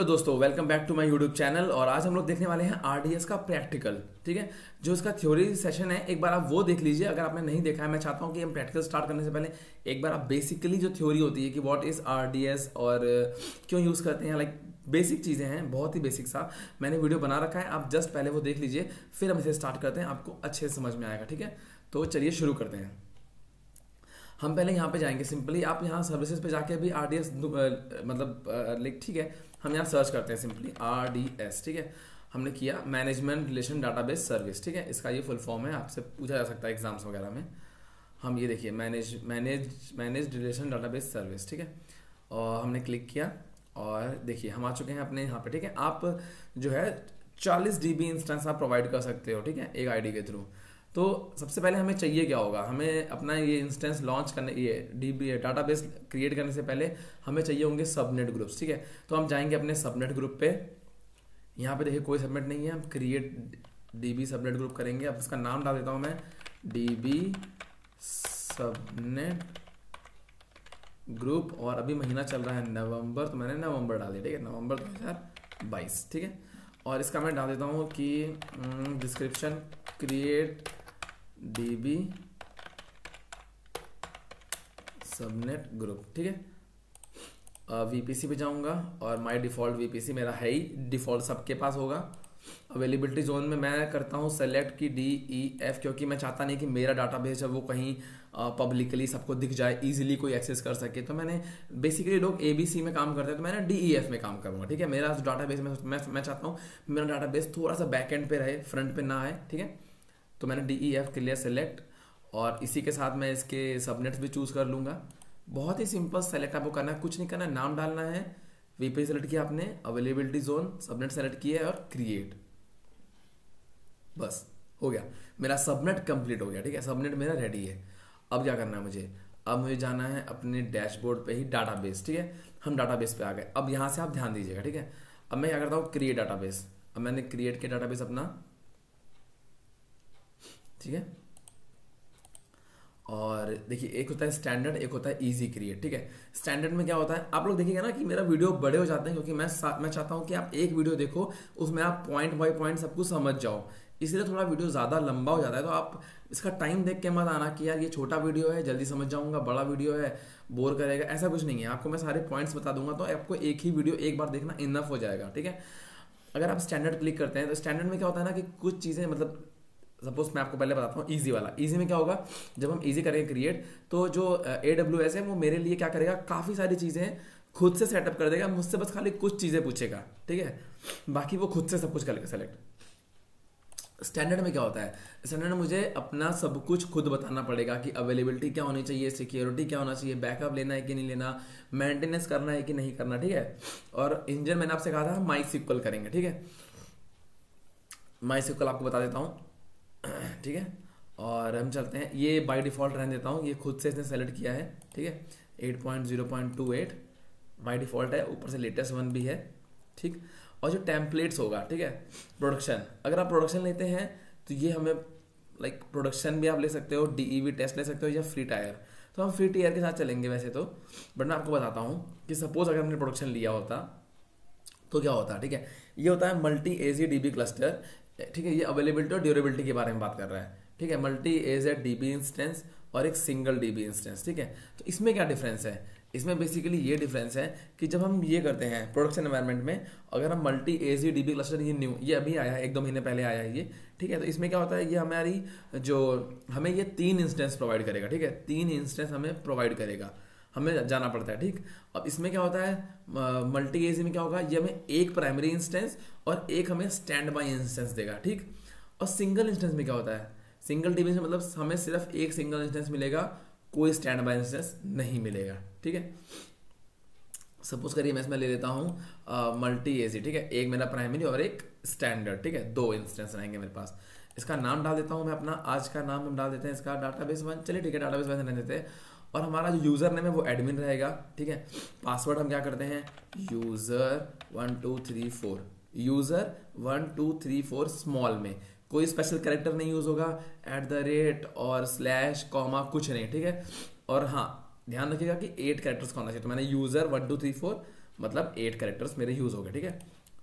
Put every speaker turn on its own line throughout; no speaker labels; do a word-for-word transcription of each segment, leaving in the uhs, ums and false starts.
दोस्तों, welcome back to my YouTube channel. और आज हम लोग देखने वाले हैं आरडीएस का प्रैक्टिकल। ठीक है, जो इसका थ्योरी सेशन है एक बार आप वो देख लीजिए अगर आपने नहीं देखा है। मैं चाहता हूं कि हम प्रैक्टिकल स्टार्ट करने से पहले एक बार आप बेसिकली जो थ्योरी होती है कि व्हाट इज आरडीएस और क्यों यूज करते हैं, लाइक बेसिक चीजें हैं, बहुत ही बेसिक सा मैंने वीडियो बना रखा है, आप जस्ट पहले वो देख लीजिए, फिर हम इसे स्टार्ट करते हैं, आपको अच्छे से समझ में आएगा। ठीक है, तो चलिए शुरू करते हैं। हम पहले यहाँ पे जाएंगे, सिंपली आप यहाँ सर्विसेज पे जाके भी आरडीएस मतलब लाइक ठीक है, हम यहाँ सर्च करते हैं सिंपली आरडीएस। ठीक है, हमने किया मैनेजमेंट रिलेशन डाटाबेस सर्विस। ठीक है, इसका ये फुल फॉर्म है, आपसे पूछा जा सकता है एग्जाम्स वगैरह में। हम ये देखिए manage manage manage relation database service. ठीक है, और हमने क्लिक किया और देखिए हम आ चुके हैं अपने यहाँ पे। ठीक है, आप जो है चालीस डी बी इंस्टेंस आप प्रोवाइड कर सकते हो। ठीक है, एक आईडी के थ्रू। तो सबसे पहले हमें चाहिए क्या होगा, हमें अपना ये इंस्टेंस लॉन्च करने, ये डीबी डाटाबेस क्रिएट करने से पहले हमें चाहिए होंगे सबनेट ग्रुप्स। ठीक है, तो हम जाएंगे अपने सबनेट ग्रुप पे। यहाँ पे देखिए कोई सबनेट नहीं है, हम क्रिएट डीबी सबनेट ग्रुप करेंगे। अब इसका नाम डाल देता हूँ मैं डीबी सबनेट ग्रुप, और अभी महीना चल रहा है नवंबर, तो मैंने नवंबर डाल दिया। ठीक है, नवंबर दो हजार बाईस। ठीक है, और इसका मैं डाल देता हूँ कि description create DB subnet group. ठीक है, वीपीसी पे जाऊंगा और माय डिफॉल्ट वीपीसी मेरा है ही, डिफॉल्ट सबके पास होगा। अवेलेबिलिटी जोन में मैं करता हूँ सेलेक्ट की डी ई एफ, क्योंकि मैं चाहता नहीं कि मेरा डाटाबेस है वो कहीं पब्लिकली सबको दिख जाए, इजीली कोई एक्सेस कर सके। तो मैंने बेसिकली लोग एबीसी में काम करते हैं, तो मैंने डी ई एफ में काम करूंगा। ठीक है, मेरा डाटाबेस में मैं, मैं चाहता हूँ मेरा डाटाबेस थोड़ा सा बैक एंड पे रहे, फ्रंट पे ना आए। ठीक है, तो मैंने डी ई एफ के लिए सेलेक्ट, और इसी के साथ मैं इसके सबनेट्स भी चूज कर लूंगा। बहुत ही सिंपल सेलेक्ट आपको करना है, कुछ नहीं करना है, नाम डालना है, वीपी सेलेक्ट किया आपने, अवेलेबिलिटी जोन सबनेट सेलेक्ट किया है और क्रिएट, बस हो गया, मेरा सबनेट कंप्लीट हो गया। ठीक है, सबनेट मेरा रेडी है। अब क्या करना है मुझे, अब मुझे जाना है अपने डैशबोर्ड पे ही डाटाबेस। ठीक है, हम डाटाबेस पे आ गए। अब यहाँ से आप ध्यान दीजिएगा। ठीक है, अब मैं क्या करता हूँ क्रिएट डाटाबेस। अब मैंने क्रिएट किया डाटाबेस अपना। ठीक है, और देखिए एक होता है स्टैंडर्ड, एक होता है इजी क्रिएट। ठीक है, स्टैंडर्ड में क्या होता है, आप लोग देखिएगा ना कि मेरा वीडियो बड़े हो जाते हैं, क्योंकि मैं मैं चाहता हूं कि आप एक वीडियो देखो, उसमें आप पॉइंट बाय पॉइंट सब कुछ समझ जाओ, इसलिए थोड़ा वीडियो ज्यादा लंबा हो जाता है। तो आप इसका टाइम देख के मत आना कि यार ये छोटा वीडियो है जल्दी समझ जाऊंगा, बड़ा वीडियो है बोर करेगा, ऐसा कुछ नहीं है। आपको मैं सारे पॉइंट्स बता दूंगा, तो आपको एक ही वीडियो एक बार देखना इनफ हो जाएगा। ठीक है, अगर आप स्टैंडर्ड क्लिक करते हैं तो स्टैंडर्ड में क्या होता है ना कि कुछ चीजें, मतलब सपोज मैं आपको पहले बताता हूँ इजी वाला। इजी में क्या होगा, जब हम इजी करेंगे क्रिएट, तो जो ए डब्ल्यू एस है वो मेरे लिए क्या करेगा, काफी सारी चीजें खुद से सेटअप कर देगा, मुझसे बस खाली कुछ चीजें पूछेगा। ठीक है, बाकी वो खुद से सब कुछ करेगा सेलेक्ट। स्टैंडर्ड में क्या होता है, स्टैंडर्ड में मुझे अपना सब कुछ खुद बताना पड़ेगा कि अवेलेबिलिटी क्या होनी चाहिए, सिक्योरिटी क्या होना चाहिए, बैकअप लेना है कि नहीं लेना, मेंटेनेंस करना है कि नहीं करना। ठीक है, और इंजन मैंने आपसे कहा था माई सिक्वल करेंगे। ठीक है, माई सिक्वल आपको बता देता हूँ। ठीक है, और हम चलते हैं, ये बाय डिफॉल्ट रहने देता हूँ, ये खुद से इसने सेलेक्ट किया है। ठीक है, eight point zero point two eight by default है, ऊपर से लेटेस्ट वन भी है। ठीक, और जो टेम्पलेट्स होगा, ठीक है, प्रोडक्शन, अगर आप प्रोडक्शन लेते हैं तो ये हमें लाइक प्रोडक्शन भी आप ले सकते हो, डीईवी टेस्ट ले सकते हो, या फ्री टायर। तो हम फ्री टायर के साथ चलेंगे वैसे तो, बट मैं आपको बताता हूँ कि सपोज अगर हमने प्रोडक्शन लिया होता तो क्या होता है। ठीक है, ये होता है मल्टी एजी डीबी क्लस्टर। ठीक है, ये अवेलेबिलिटी और ड्यूरेबिलिटी के बारे में बात कर रहा है। ठीक है, मल्टी एज डीबी इंस्टेंस और एक सिंगल डीबी इंस्टेंस। ठीक है, तो इसमें क्या डिफरेंस है, इसमें बेसिकली ये डिफरेंस है कि जब हम ये करते हैं प्रोडक्शन एनवायरनमेंट में, अगर हम मल्टी एजी डीबी क्लस्टर, ये न्यू, ये अभी आया है, एक दो महीने पहले आया है ये। ठीक है, तो इसमें क्या होता है, ये हमारी जो हमें ये तीन इंस्टेंस प्रोवाइड करेगा। ठीक है, तीन इंस्टेंस हमें प्रोवाइड करेगा, हमें जाना पड़ता है। ठीक, अब इसमें क्या होता है मल्टी एजी में क्या होगा, ये हमें एक प्राइमरी इंस्टेंस और एक हमें स्टैंड बाई इंस्टेंस देगा। ठीक, और सिंगल इंस्टेंस में क्या होता है, सिंगल डीबी में मतलब हमें सिर्फ एक सिंगल इंस्टेंस मिलेगा, कोई स्टैंड बाई इंस्टेंस नहीं मिलेगा। ठीक है, सपोज करिए मैं इसमें ले लेता हूँ मल्टी एजी। ठीक है, एक मेरा प्राइमरी और एक स्टैंडर्ड। ठीक है, दो इंस्टेंस रहेंगे मेरे पास। इसका नाम डाल देता हूँ मैं अपना, आज का नाम हम डाल देते हैं इसका डाटाबेस वन। चलिए ठीक है, डाटाबेस वन रहने देते हैं, और हमारा जो यूजर नेम है वो एडमिन रहेगा। ठीक है, पासवर्ड हम क्या करते हैं, user one two three four, user one two three four small में, कोई स्पेशल कैरेक्टर नहीं यूज होगा, एट द रेट और स्लैश कॉमा कुछ नहीं। ठीक है, और हाँ ध्यान रखिएगा कि एट कैरेक्टर्स का होना चाहिए, तो मैंने user one two three four मतलब एट कैरेक्टर्स मेरे यूज हो गए, ठीक है।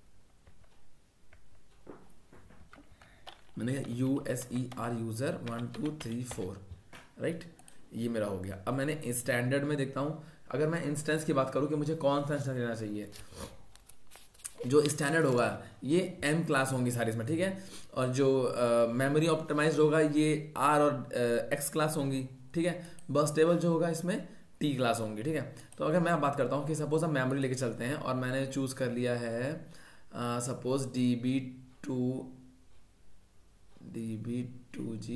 मैंने U S E R user one two three four, right, ये मेरा हो गया। अब मैंने स्टैंडर्ड में देखता हूँ, अगर मैं इंस्टेंस की बात करूँ कि मुझे कौन सा इंस्टेंस लेना चाहिए, जो स्टैंडर्ड होगा ये एम क्लास होंगी सारी इसमें, ठीक है। और जो मेमोरी uh, ऑप्टिमाइज्ड होगा ये आर और एक्स uh, क्लास होंगी, ठीक है। बर्स्टेबल जो होगा इसमें टी क्लास होंगी, ठीक है। तो अगर मैं बात करता हूँ कि सपोज हम मेमोरी लेके चलते हैं और मैंने चूज कर लिया है suppose D B two D B two G,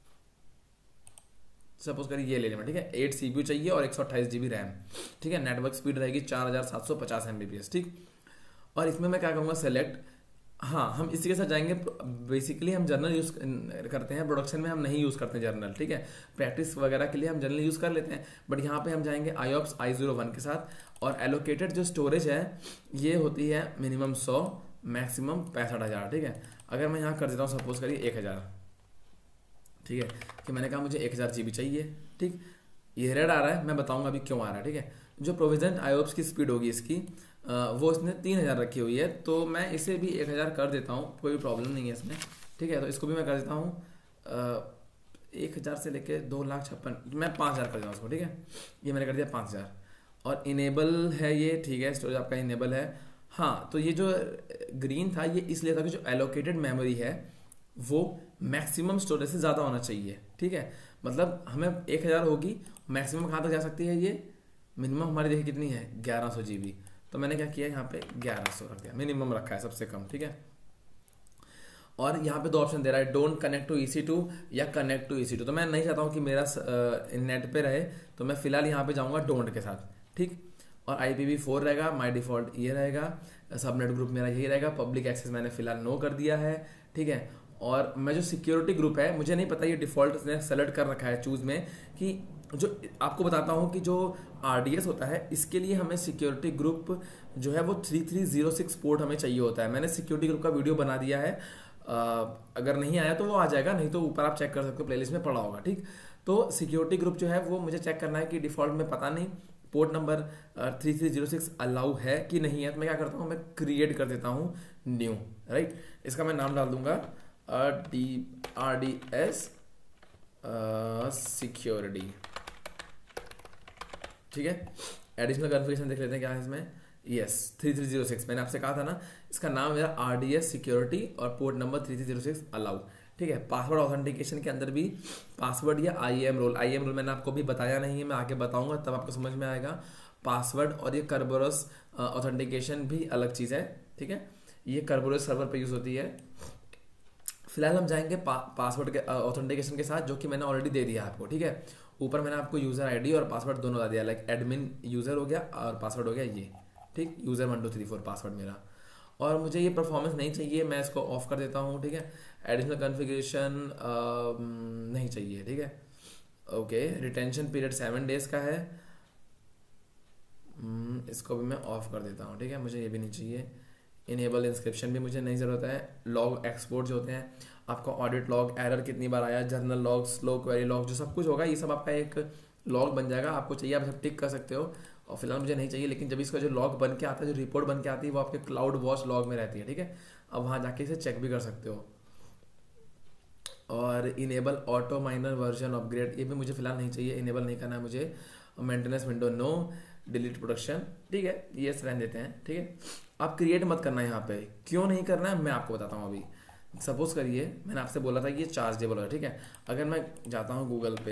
suppose करिए ये ले लें, ठीक है। एट सी पी यू चाहिए और एक सौ अट्ठाईस जी बी रैम, ठीक है। नेटवर्क स्पीड रहेगी चार हजार सात सौ पचास एम बी पी एस, ठीक। और इसमें मैं क्या करूँगा, सेलेक्ट, हाँ हम इसी के साथ जाएंगे। बेसिकली हम जर्नल यूज करते हैं, प्रोडक्शन में हम नहीं यूज करते हैं जर्नल, ठीक है। प्रैक्टिस वगैरह के लिए हम जर्नल यूज कर लेते हैं, बट यहाँ पे हम जाएंगे I ops I zero one के साथ। और एलोकेटेड जो स्टोरेज है ये होती है मिनिमम सौ, मैक्सिमम पैंसठ हज़ार, ठीक है। अगर मैं यहाँ कर देता हूँ सपोज करिए एक हज़ार, ठीक है, कि मैंने कहा मुझे एक हज़ार जी बी चाहिए, ठीक। ये रेड आ रहा है, मैं बताऊंगा अभी क्यों आ रहा है, ठीक है। जो प्रोविजन आई ऑप्स की स्पीड होगी इसकी वो इसने तीन हज़ार रखी हुई है, तो मैं इसे भी एक हज़ार कर देता हूँ, कोई प्रॉब्लम नहीं है इसमें, ठीक है। तो इसको भी मैं कर देता हूँ एक हज़ार से लेके दो लाख छप्पन, मैं पाँच हज़ार कर देता हूँ उसको, ठीक है। ये मैंने कर दिया पाँच हज़ार। और इनेबल है ये, ठीक है, स्टोरेज आपका इनेबल है। हाँ, तो ये जो ग्रीन था ये इसलिए था कि जो एलोकेटेड मेमोरी है वो मैक्सिमम स्टोरेज से ज़्यादा होना चाहिए, ठीक है। मतलब हमें एक हज़ार होगी, मैक्सिमम कहाँ तक जा सकती है ये, मिनिमम हमारी देखिए कितनी है, ग्यारह सौ जी बी। तो मैंने क्या किया यहाँ पे ग्यारह सौ रख दिया, मिनिमम रखा है सबसे कम, ठीक है। और यहाँ पे दो ऑप्शन दे रहा है, don't connect to E C two या connect to E C two. तो मैं नहीं चाहता हूँ कि मेरा नेट पे रहे, तो मैं फिलहाल यहाँ पे जाऊँगा डोंट के साथ, ठीक। और आई पी वी फोर रहेगा, माई डिफॉल्ट ये रहेगा, सबनेट ग्रुप मेरा यही रहेगा, पब्लिक एक्सेस मैंने फिलहाल नो कर दिया है, ठीक है। और मैं जो सिक्योरिटी ग्रुप है, मुझे नहीं पता ये डिफॉल्ट ने सेलेक्ट कर रखा है चूज में, कि जो आपको बताता हूँ कि जो आर डी एस होता है इसके लिए हमें सिक्योरिटी ग्रुप जो है वो three three zero six port हमें चाहिए होता है। मैंने सिक्योरिटी ग्रुप का वीडियो बना दिया है, आ, अगर नहीं आया तो वो आ जाएगा, नहीं तो ऊपर आप चेक कर सकते हो, प्लेलिस्ट में पड़ा होगा, ठीक। तो सिक्योरिटी ग्रुप जो है वो मुझे चेक करना है कि डिफॉल्ट में पता नहीं port number three three zero six allow है कि नहीं है। तो मैं क्या करता हूँ, मैं क्रिएट कर देता हूँ न्यू, राइट। इसका मैं नाम डाल दूंगा D R D S security, ठीक है। एडिशनल कॉन्फ़िगरेशन देख लेते हैं क्या है इसमें, yes three three zero six, मैंने आपसे कहा था ना, इसका नाम मेरा आर डी एस सिक्योरिटी और port number three three zero six allow, ठीक है। पासवर्ड ऑथेंटिकेशन के अंदर भी पासवर्ड या IAM role, IAM role मैंने आपको भी बताया नहीं है, मैं आगे बताऊंगा तब आपको समझ में आएगा। पासवर्ड और ये कर्बोरस ऑथेंटिकेशन भी अलग चीज़ है, ठीक है। ये कर्बोरस सर्वर पे यूज़ होती है। फिलहाल हम जाएंगे पा, पासवर्ड के ऑथेंटिकेशन के साथ, जो कि मैंने ऑलरेडी दे दिया आपको, ठीक है। ऊपर मैंने आपको यूज़र आईडी और पासवर्ड दोनों बता दिया, लाइक एडमिन यूज़र हो गया और पासवर्ड हो गया ये, ठीक, user one two three four password मेरा। और मुझे ये परफॉर्मेंस नहीं चाहिए, मैं इसको ऑफ कर देता हूँ, ठीक है। एडिशनल कॉन्फ़िगरेशन नहीं चाहिए, ठीक है। Okay, retention period seven days का है, इसको भी मैं ऑफ कर देता हूँ, ठीक है, मुझे ये भी नहीं चाहिए। इनेबल इंस्क्रिप्शन भी मुझे नहीं ज़रूरत है। लॉग एक्सपोर्ट जो होते हैं, आपका ऑडिट लॉग, एरर कितनी बार आया, general log, slow query log, जो सब कुछ होगा ये सब आपका एक लॉग बन जाएगा। आपको चाहिए आप सब टिक कर सकते हो, और फिलहाल मुझे नहीं चाहिए, लेकिन जब इसका जो लॉग बन के आता है, जो रिपोर्ट बन के आती है, वो आपके क्लाउड वॉच लॉग में रहती है, ठीक है। अब वहाँ जाके इसे चेक भी कर सकते हो। और enable auto minor version upgrade, ये भी मुझे फिलहाल नहीं चाहिए, इनेबल नहीं करना है मुझे। Maintenance window no, delete production, ठीक है, ये रहने देते हैं, ठीक है। आप क्रिएट मत करना है यहाँ पे, क्यों नहीं करना है मैं आपको बताता हूँ अभी। सपोज करिए मैंने आपसे बोला था कि ये चार्जेबल है, ठीक है। अगर मैं जाता हूँ गूगल पे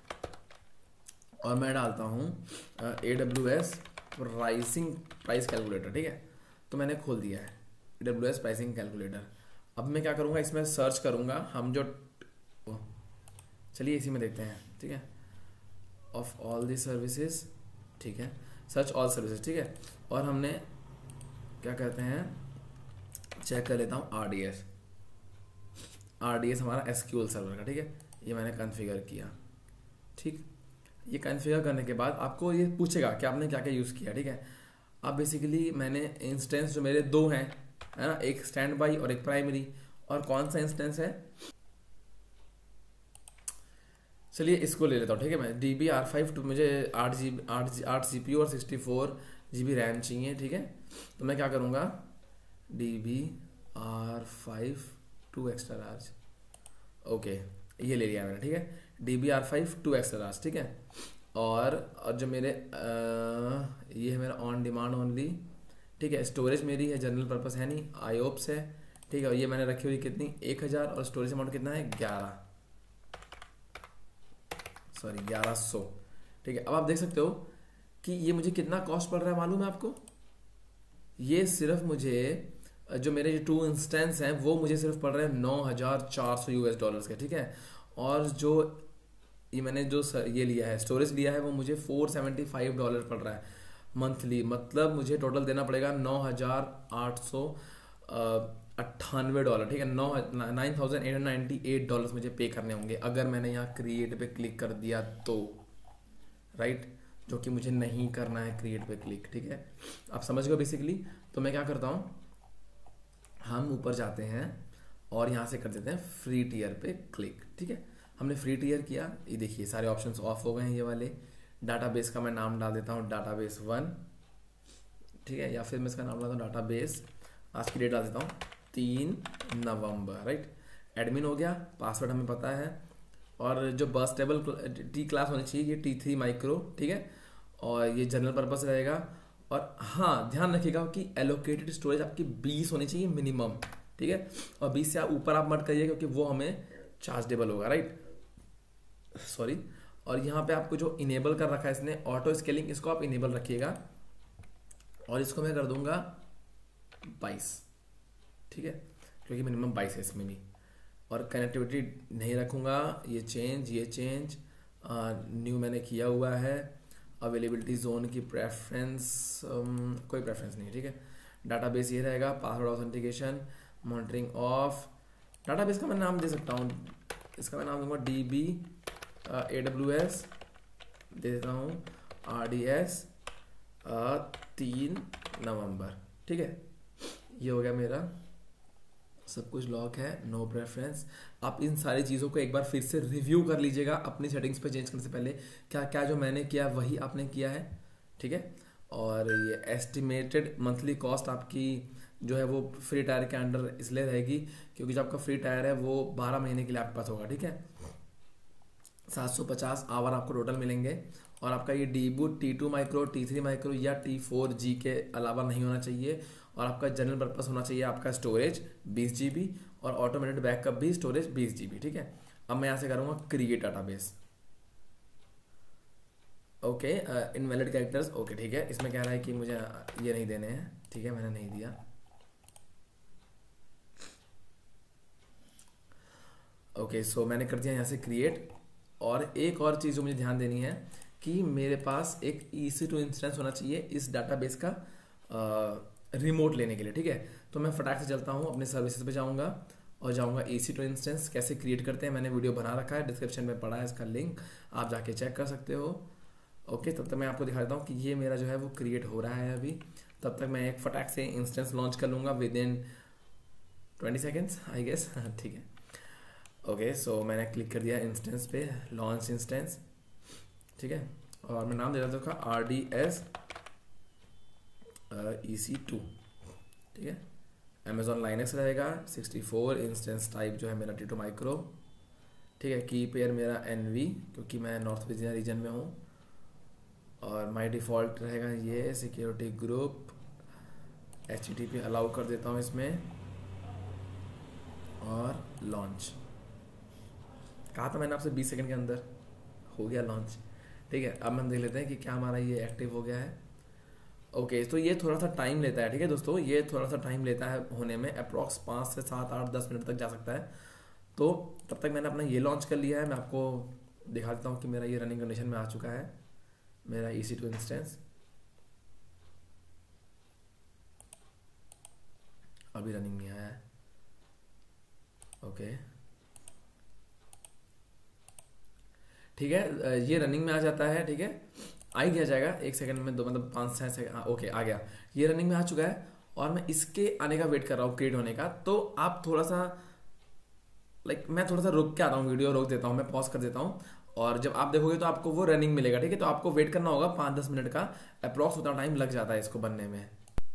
और मैं डालता हूँ A W S pricing price calculator, ठीक है, तो मैंने खोल दिया है A W S pricing calculator. अब मैं क्या करूँगा, इसमें सर्च करूँगा हम जो, चलिए इसी में देखते हैं, ठीक है, ऑफ ऑल दी सर्विसेज, ठीक है, सर्च ऑल सर्विसेज, ठीक है। और हमने क्या कहते हैं, चेक कर लेता हूँ R D S, R D S हमारा एस क्यू एल सर्वर का, ठीक है, ये मैंने कॉन्फ़िगर किया, ठीक। ये कॉन्फ़िगर करने के बाद आपको ये पूछेगा कि आपने क्या क्या यूज़ किया, ठीक है। अब बेसिकली मैंने इंस्टेंस जो मेरे दो हैं, है ना, एक स्टैंड बाई और एक प्राइमरी, और कौन सा इंस्टेंस है, चलिए इसको ले लेता हूँ, ठीक है। मैं D B R five two मुझे आठ जी आठ आठ सी पी यू और sixty four G B RAM चाहिए, ठीक है। तो मैं क्या करूँगा, D B R five two extra large, okay ये ले लिया मैंने, ठीक है। D B R five two extra large, ठीक है। और और जो मेरे आ, ये है मेरा ऑन डिमांड ओनली, ठीक है। स्टोरेज मेरी है, जनरल पर्पस है नहीं, आईओप्स है, ठीक है। और ये मैंने रखी हुई कितनी, एक हज़ार, और स्टोरेज अमाउंट कितना है, ग्यारह, सॉरी ग्यारह सौ, ठीक है। अब आप देख सकते हो कि ये मुझे कितना कॉस्ट पड़ रहा है मालूम है आपको, ये सिर्फ मुझे जो मेरे जो टू इंस्टेंस हैं वो मुझे सिर्फ पड़ रहे हैं नौ हज़ार चार सौ यूएस डॉलर्स के, ठीक है। और जो ये मैंने जो ये लिया है, स्टोरेज लिया है, वो मुझे फोर सेवेंटी फाइव डॉलर पड़ रहा है मंथली। मतलब मुझे टोटल देना पड़ेगा नौ हज़ार आठ सौ अट्ठानवे डॉलर, ठीक है। नौ nine thousand eight ninety eight dollar मुझे पे करने होंगे अगर मैंने यहाँ क्रिएट पे क्लिक कर दिया तो, राइट, जो कि मुझे नहीं करना है क्रिएट पे क्लिक, ठीक है। आप समझ गए बेसिकली। तो मैं क्या करता हूँ, हम ऊपर जाते हैं और यहाँ से कर देते हैं फ्री टीयर पे क्लिक, ठीक है। हमने फ्री टीयर किया, ये देखिए सारे ऑप्शंस ऑफ हो गए हैं ये वाले। डाटाबेस का मैं नाम डाल देता हूँ डाटाबेस वन, ठीक है, या फिर मैं इसका नाम डालता हूँ डाटाबेस, आज की डेट डाल देता हूँ तीन नवंबर, राइट। एडमिन हो गया, पासवर्ड हमें पता है, और जो बस टेबल टी क्लास होनी चाहिए ये टी थ्री माइक्रो, ठीक है। और ये जनरल पर्पस रहेगा। और हाँ ध्यान रखिएगा कि एलोकेटेड स्टोरेज आपकी बीस होनी चाहिए मिनिमम, ठीक है। और बीस से आप ऊपर आप मत करिए क्योंकि वो हमें चार्जेबल होगा, राइट, सॉरी। और यहाँ पे आपको जो इनेबल कर रखा है इसने ऑटो स्केलिंग, इसको आप इनेबल रखिएगा, और इसको मैं कर दूंगा बाईस, ठीक है, क्योंकि मिनिमम बाईस है इसमें भी। और कनेक्टिविटी नहीं रखूँगा, ये चेंज ये चेंज न्यू मैंने किया हुआ है। अवेलेबिलिटी जोन की प्रेफरेंस कोई प्रेफरेंस नहीं है, ठीक है। डाटाबेस ये रहेगा, password authentication, monitoring off. Database का मैं नाम दे सकता हूँ, इसका मैं नाम दूंगा D B A W S दे देता हूँ, आर डी एस तीन नवंबर, ठीक है। ये हो गया मेरा, सब कुछ लॉक है, नो प्रेफरेंस। आप इन सारी चीज़ों को एक बार फिर से रिव्यू कर लीजिएगा अपनी सेटिंग्स पे चेंज करने से पहले, क्या क्या जो मैंने किया वही आपने किया है, ठीक है। और ये एस्टिमेटेड मंथली कॉस्ट आपकी जो है वो फ्री टायर के अंडर इसलिए रहेगी क्योंकि जो आपका फ्री टायर है वो बारह महीने के लिए आपके पास होगा, ठीक है। सात सौ पचास आवर आपको टोटल मिलेंगे। और आपका ये D boot T two micro, T three micro या टी फोर जी के अलावा नहीं होना चाहिए। और आपका जनरल पर्पस होना चाहिए आपका स्टोरेज बीस जी बी और ऑटोमेटेड बैकअप भी स्टोरेज बीस जी बी, ठीक है। अब मैं यहाँ से करूँगा create database, okay, invalid characters, okay ठीक है। इसमें कह रहा है कि मुझे ये नहीं देने हैं, ठीक है, मैंने नहीं दिया, ओके। सो मैंने कर दिया यहाँ से क्रिएट। और एक और चीज़ जो मुझे ध्यान देनी है कि मेरे पास एक ई सी टू इंस्टेंस होना चाहिए इस डाटाबेस का रिमोट लेने के लिए, ठीक है। तो मैं फटाक से चलता हूँ अपने सर्विसेज पे जाऊँगा और जाऊँगा ई सी टू इंस्टेंस कैसे क्रिएट करते हैं। मैंने वीडियो बना रखा है, डिस्क्रिप्शन में पड़ा है इसका लिंक, आप जाके चेक कर सकते हो, ओके। तब तक मैं आपको दिखा देता हूँ कि ये मेरा जो है वो क्रिएट हो रहा है अभी। तब तक मैं एक फटाक से इंस्टेंस लॉन्च कर लूँगा within twenty seconds I guess, ठीक है, ओके। सो मैंने क्लिक कर दिया इंस्टेंस पे, लॉन्च इंस्टेंस, ठीक है। और मैं नाम दे देता हूँ R D S E C two, ठीक है। अमेजॉन लाइनक्स रहेगा, सिक्सटी फोर इंस्टेंस टाइप जो है मेरा टी टू माइक्रो, ठीक है। की पेयर मेरा एन वी क्योंकि मैं नॉर्थ वर्जीनिया रीजन में हूँ। और माय डिफ़ॉल्ट रहेगा ये security group, H T T P allow कर देता हूँ इसमें, और लॉन्च। कहा था मैंने आपसे बीस सेकंड के अंदर हो गया लॉन्च, ठीक है। अब हम देख लेते हैं कि क्या हमारा ये एक्टिव हो गया है, ओके। तो ये थोड़ा सा टाइम लेता है, ठीक है दोस्तों, ये थोड़ा सा टाइम लेता है होने में, अप्रॉक्स पाँच से सात आठ दस मिनट तक जा सकता है। तो तब तक मैंने अपना ये लॉन्च कर लिया है। मैं आपको दिखा देता हूँ कि मेरा ये रनिंग कंडीशन में आ चुका है, मेरा ई सी टू इंस्टेंस अभी रनिंग में आया है, ओके ठीक है। ये रनिंग में आ जाता है, ठीक है, आ ही गया जाएगा एक सेकंड में, दो मतलब पाँच छः सेकंड, हाँ ओके आ गया, ये रनिंग में आ चुका है। और मैं इसके आने का वेट कर रहा हूँ क्रिएट होने का। तो आप थोड़ा सा लाइक मैं थोड़ा सा रुक के आता हूँ, वीडियो रोक देता हूँ, मैं पॉज कर देता हूँ और जब आप देखोगे तो आपको वो रनिंग मिलेगा, ठीक है। तो आपको वेट करना होगा पाँच दस मिनट का, अप्रॉक्स उतना टाइम लग जाता है इसको बनने में।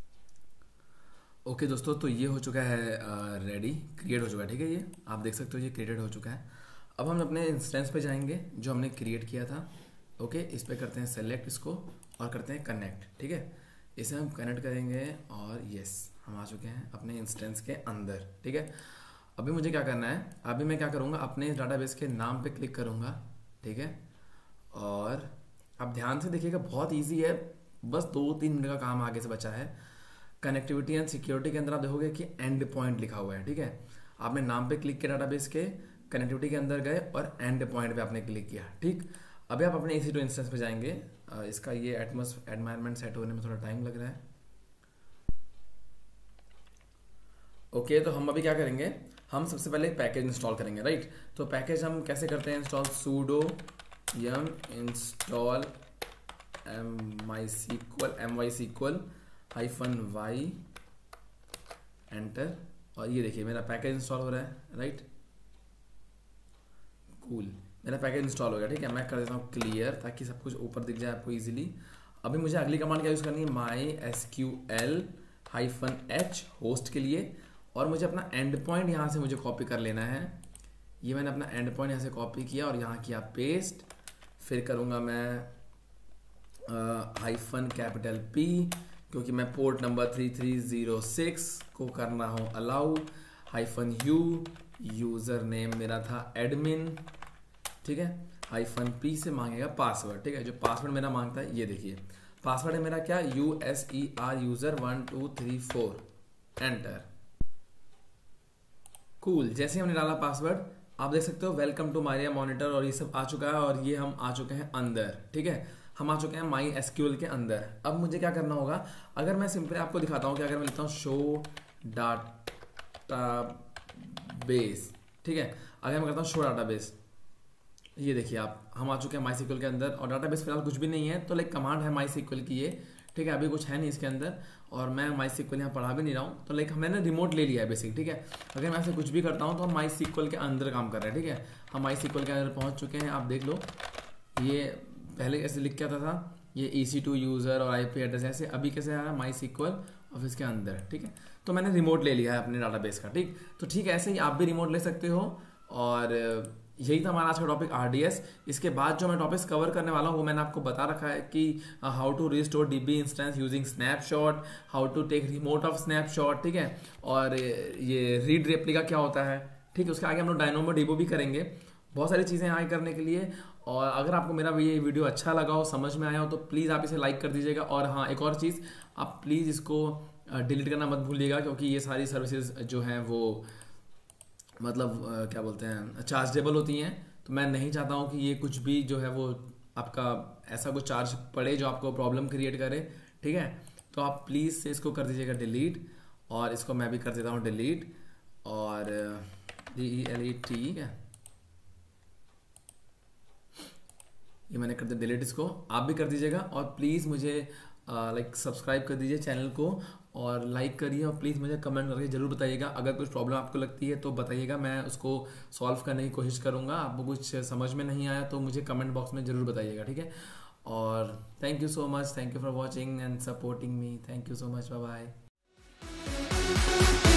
ओके दोस्तों, तो ये हो चुका है रेडी, क्रिएट हो चुका है, ठीक है। ये आप देख सकते हो ये क्रिएटेड हो चुका है। अब हम अपने इंस्टेंस पे जाएंगे जो हमने क्रिएट किया था। ओके, इस पर करते हैं सेलेक्ट इसको और करते हैं कनेक्ट, ठीक है। इसे हम कनेक्ट करेंगे और यस, हम आ चुके हैं अपने इंस्टेंस के अंदर, ठीक है। अभी मुझे क्या करना है, अभी मैं क्या करूँगा, अपने डाटाबेस के नाम पे क्लिक करूँगा, ठीक है। और आप ध्यान से देखिएगा, बहुत ईजी है, बस दो तीन मिनट का काम आगे से बचा है। कनेक्टिविटी एंड सिक्योरिटी के अंदर आप देखोगे कि एंड पॉइंट लिखा हुआ है, ठीक है। आपने नाम पे क्लिक किया डाटाबेस के, कनेक्टिविटी के अंदर गए और एंड पॉइंट पे आपने क्लिक किया, ठीक। अभी आप अपने इसी टू इंस्टेंस पे जाएंगे। इसका ये एटमॉस एनवायरनमेंट सेट होने में थोड़ा टाइम लग रहा है। ओके, तो हम अभी क्या करेंगे, हम सबसे पहले एक पैकेज इंस्टॉल करेंगे, राइट। तो पैकेज हम कैसे करते हैं install, sudo yum install mysql mysql hyphen y enter. और ये देखिए मेरा पैकेज इंस्टॉल हो रहा है, राइट। कूल, मेरा पैकेज इंस्टॉल हो गया, ठीक है। मैं कर देता हूँ क्लियर ताकि सब कुछ ऊपर दिख जाए आपको इजीली। अभी मुझे अगली कमांड क्या यूज़ करनी है, My S Q L hyphen H host के लिए, और मुझे अपना एंड पॉइंट यहाँ से मुझे कॉपी कर लेना है। ये मैंने अपना एंड पॉइंट यहाँ से कॉपी किया और यहाँ किया पेस्ट। फिर करूँगा मैं हाइफन कैपिटल पी, क्योंकि मैं port number three three zero six को करना हो allow, hyphen U, user name मेरा था एडमिन, ठीक है। हाइफन पी से मांगेगा पासवर्ड, ठीक है। जो पासवर्ड मेरा मांगता है ये देखिए, पासवर्ड है मेरा क्या, U S E R user one two three four, enter. Cool, जैसे हमने डाला पासवर्ड आप देख सकते हो वेलकम टू मारिया मॉनिटर और ये सब आ चुका है, और ये हम आ चुके हैं अंदर, ठीक है। हम आ चुके हैं माई एसक्यूएल के अंदर। अब मुझे क्या करना होगा, अगर मैं सिंपली आपको दिखाता हूँ कि अगर मैं लिखता हूँ शो डाटा बेस, ठीक है। अगर मैं करता हूँ शो डाटा बेस, ये देखिए आप, हम आ चुके हैं माईसीक्वल के अंदर, और डाटाबेस फिलहाल कुछ भी नहीं है, तो लाइक कमांड है माईसीक्वल की ये, ठीक है। अभी कुछ है नहीं इसके अंदर, और मैं माईसीक्वल यहाँ पढ़ा भी नहीं रहा हूँ, तो लाइक मैंने रिमोट ले लिया है बेसिक, ठीक है। अगर मैं ऐसे कुछ भी करता हूँ तो हम माईसीक्वल के अंदर काम कर रहे हैं, ठीक है। हम माईसीक्वल के अंदर पहुँच चुके हैं, आप देख लो। ये पहले कैसे लिख के आता था, ये ई सी टू यूज़र और आई पी एड्रेस ऐसे, अभी कैसे आया माईसीक्वल ऑफिस के अंदर, ठीक है। तो मैंने रिमोट ले लिया है अपने डाटाबेस का, ठीक। तो ठीक है, ऐसे ही आप भी रिमोट ले सकते हो। और यही था हमारा आज का टॉपिक आर डी एस। इसके बाद जो मैं टॉपिक्स कवर करने वाला हूँ वो मैंने आपको बता रखा है कि how to restore DB instance using snapshot, how to take remote of snapshot, ठीक है। और ये रीड रेप्लिका क्या होता है, ठीक है। उसके आगे हम लोग डायनोमो डिबो भी करेंगे, बहुत सारी चीज़ें आगे करने के लिए। और अगर आपको मेरा ये वीडियो अच्छा लगा हो, समझ में आया हो, तो प्लीज़ आप इसे लाइक कर दीजिएगा। और हाँ, एक और चीज़, आप प्लीज़ इसको डिलीट करना मत भूलिएगा, क्योंकि ये सारी सर्विसेज जो हैं वो मतलब क्या बोलते हैं चार्जेबल होती हैं। तो मैं नहीं चाहता हूँ कि ये कुछ भी जो है वो आपका ऐसा कुछ चार्ज पड़े जो आपको प्रॉब्लम क्रिएट करे, ठीक है। तो आप प्लीज़ से इसको कर दीजिएगा डिलीट, और इसको मैं भी कर देता हूँ डिलीट, और D E L E T, ठीक है, ये मैंने कर दिया डिलीट। इसको आप भी कर दीजिएगा, और प्लीज़ मुझे लाइक सब्सक्राइब कर दीजिए चैनल को, और लाइक करिए, और प्लीज़ मुझे कमेंट करके ज़रूर बताइएगा। अगर कुछ प्रॉब्लम आपको लगती है तो बताइएगा, मैं उसको सॉल्व करने की कोशिश करूँगा। आपको कुछ समझ में नहीं आया तो मुझे कमेंट बॉक्स में ज़रूर बताइएगा, ठीक है। और thank you so much, thank you for watching and supporting me, thank you so much, bye bye.